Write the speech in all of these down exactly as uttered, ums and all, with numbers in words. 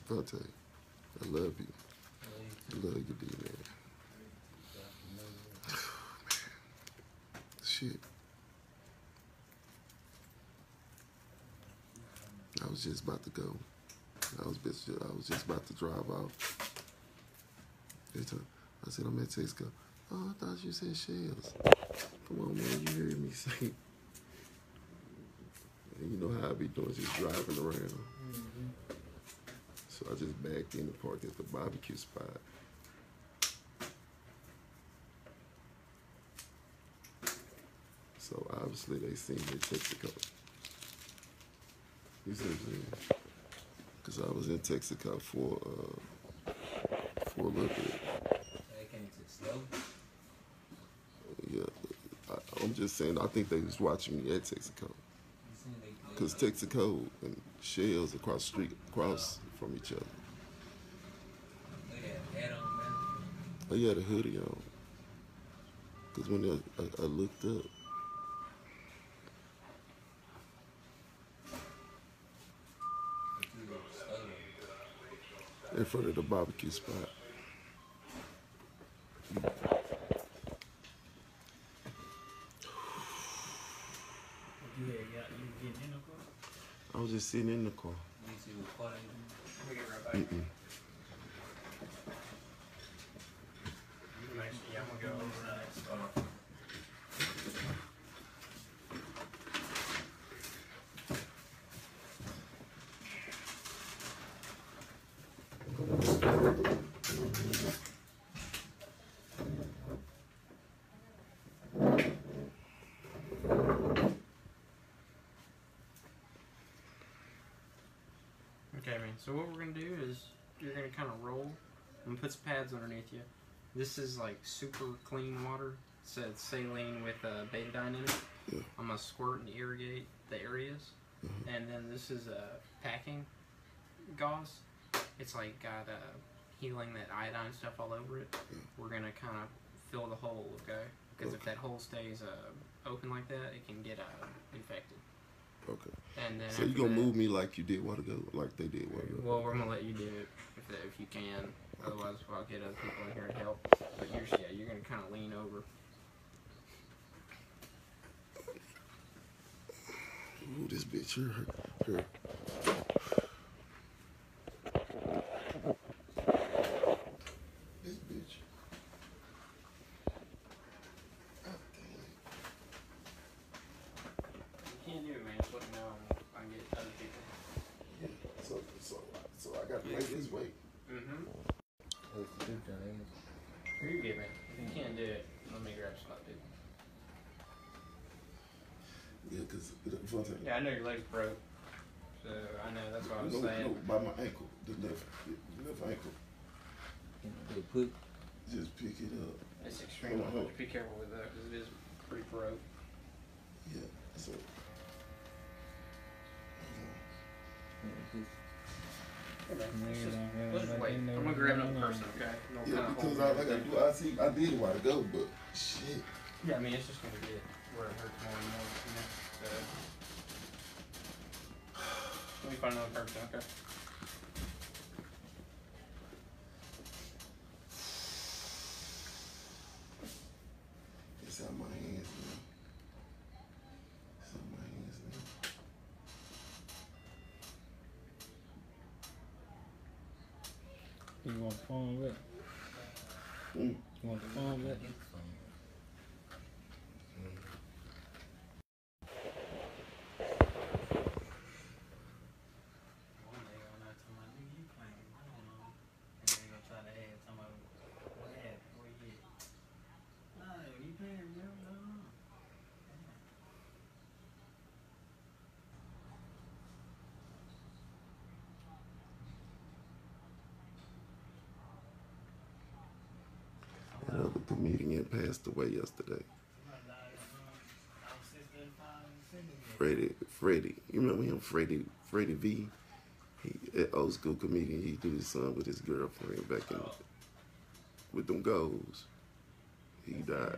Vontae, I love you. I love you, D, man. Shit. I was just about to go. I was just, I was just about to drive off. I said, I'm at Texaco. Oh, I thought you said Shells. Come on, man, you heard me say. And you know how I be doing, just driving around. Mm-hmm. So I just backed in the park at the barbecue spot. So obviously they seen me at Texaco. You see what I'm saying? Because I was in Texaco for, uh, for a little bit. They came to slow? Yeah, I, I'm just saying, I think they was watching me at Texaco. Because Texaco and Shells across the street, across from each other. They had a hat on, man. Oh, you had a hoodie on. Because when I, I, I looked up, in front of the barbecue spot. You had got you getting in the car? I was just sitting in the car. You see what part of it? Right back. Mm-mm. Yeah, I'm gonna go over the next spot. Okay, man, so what we're going to do is you're going to kind of roll. I'm going to put some pads underneath you. This is like super clean water. It says saline with uh, betadine in it. Yeah. I'm going to squirt and irrigate the areas. Mm-hmm. And then this is a packing gauze. It's like got uh, healing that iodine stuff all over it. Yeah. We're going to kind of fill the hole, okay? Because okay. if that hole stays uh, open like that, it can get uh, infected. Okay. And then so you gonna that, move me like you did a while ago, like they did a while ago? Well, we're gonna let you do it if, if you can. Otherwise, I'll get other people in here to help. But you're yeah, you're gonna kind of lean over. Ooh, this bitch here, here. This bitch. So, so, so I got to play this way. Mm-hmm. Here you get me. If you can't do it, let me grab some dude. Yeah, because... Yeah, I know your leg's broke. So, I know, that's what I was no, saying. No, by my ankle. The left, the left ankle. Put, Just pick it up. It's extremely hard. Be careful with that, because it is pretty broke. Yeah, so... Hey man, let's just wait. I'm gonna grab another person, okay? No yeah, because I, like I do, I see, I did a while ago, but shit. Yeah, I mean, it's just gonna get where it hurts more and more, you know. So let me find another person, okay? It's out my hands, man. It's out my hands, man. You want the phone with? Mm. You want the phone with? Another comedian passed away yesterday. Freddie, Freddie, you remember him, Freddie, Freddie V? He, an old school comedian. He do his son with his girlfriend back in with them goals. He died.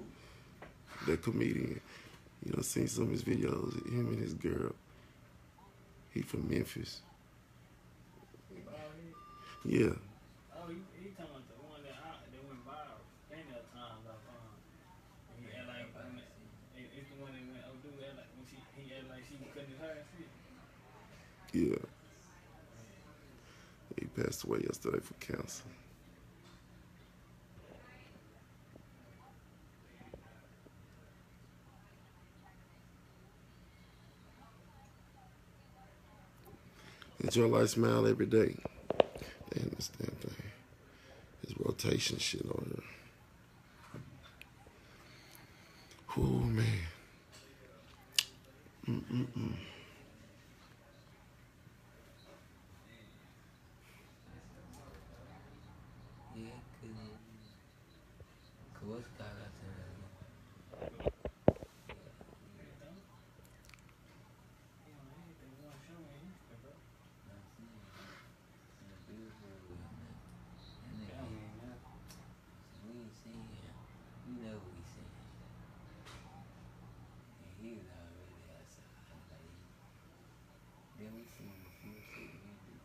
That comedian, you know, seen some of his videos. Him and his girl, He from Memphis. Bald head? Yeah. Oh, he, he talking about the one that I, that went viral plenty of times. Like, um, he act like when it, it, it's the one that went oh dude act like when she he act like she cutting his hair and shit. Yeah. He passed away yesterday from cancer. Enjoy life, smile every day. Damn, this damn thing. This rotation shit on here. Oh man. Mm-mm-mm. Yeah, cause, cause what's got us in there? He on anything one show in Houston, bro. Not seeing it. In the billboard with him, man. And then, That ain't nothing. we ain't seen him. You know we seen him. And he was already outside. Like, then we seen a few shit we do.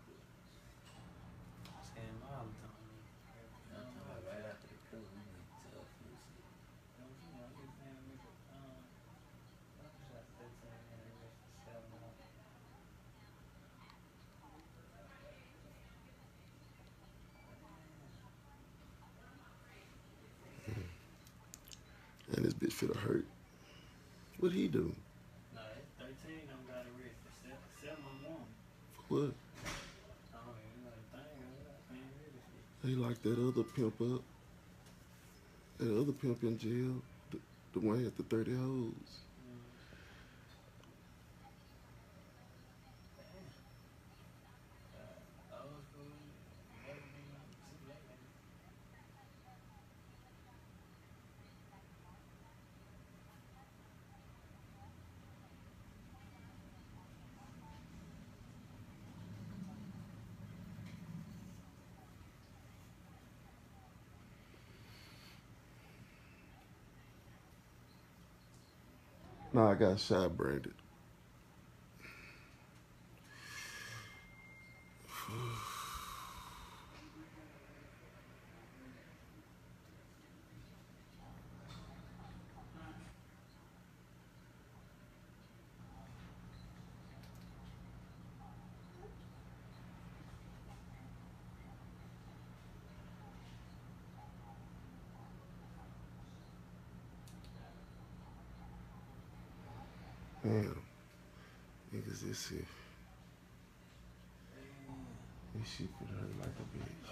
I see him all the time. I'm talking about right after the crew, we went to a few shit. Don't you know, he's saying we could, um, what was that thirteen and the rest of seven up. And this bitch finna hurt. What'd he do? No, that thirteen don't got arrested. Seven, seven on one. For what? I don't even know the thing. I can't read this shit. He locked that other pimp up. That other pimp in jail. The, the one had the thirty hoes. Mm. Damn. Uh, old school, never been on too late. Nah, I got shot branded. Damn. Niggas, this here. This shit could hurt like a bitch.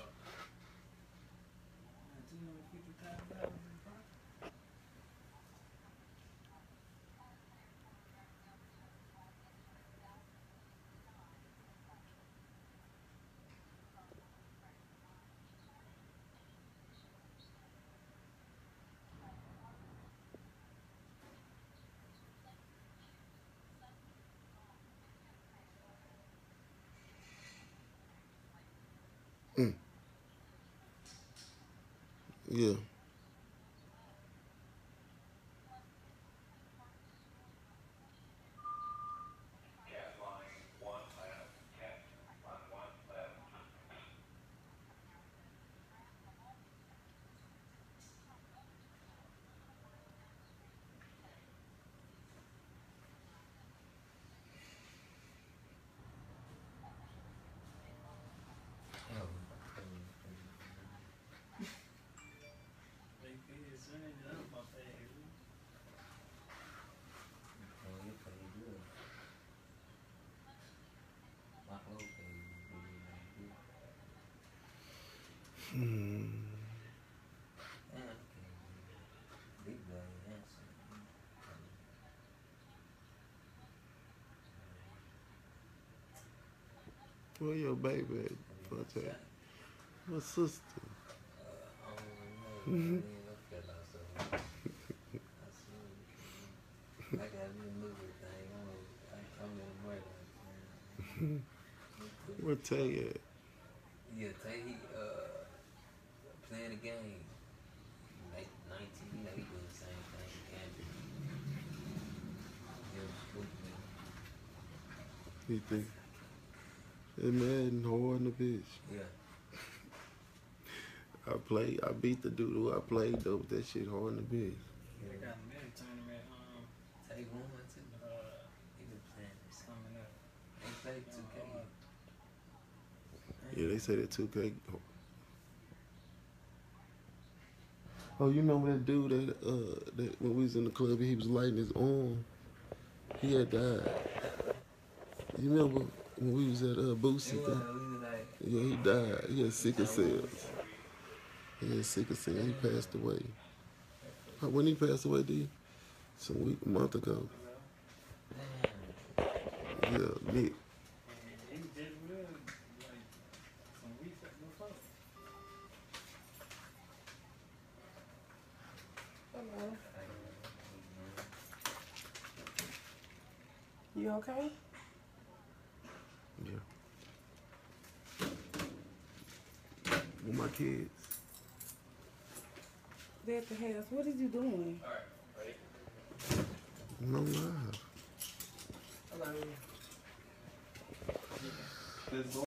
two hundred fifty thousand dollars in profit. Mm. Yeah. Oh, They feel as soon as I'm about to say, oh, you pretty good. My old baby was really like this. Hmm. Yeah, okay. Big boy, handsome. Where your baby at? Fonte? My sister. Uh, I don't know. I mean, I fell out so much. I seen it. I got me a movie thing. I'm, a, I, I'm in a murder. Where Tay at? Yeah, Tay, he uh, playing the game. Like nineteen, you know, he doing the same thing he can do. Yeah, stupid. You think? It Madden hard in the bitch. Yeah. I play, I beat the dude who I played though, but that shit hard in the bitch. They got a Madden tournament um Take one or two. uh He been playing this. coming up. They play two K. Yeah, they say that two K. Oh, you remember that dude that uh that when we was in the club he was lighting his arm? He had died. You remember when we was at uh Boosie It was, thing? we was like, Yeah, he died. He had sickle cells. He had sickle cells. He passed away. Uh, When he passed away, D? Some week, a month ago. damn. Yeah, Nick. And he just will like some weeks before. Hello. You okay? Yeah. With my kids. They're at the house. What is you doing? No live. Hello.